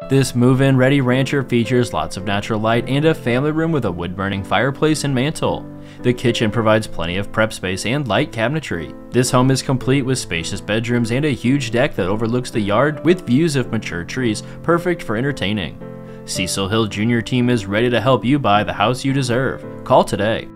This move-in ready rancher features lots of natural light and a family room with a wood-burning fireplace and mantle. The kitchen provides plenty of prep space and light cabinetry. This home is complete with spacious bedrooms and a huge deck that overlooks the yard with views of mature trees, perfect for entertaining. Cecil Hill Jr. team is ready to help you buy the house you deserve. Call today.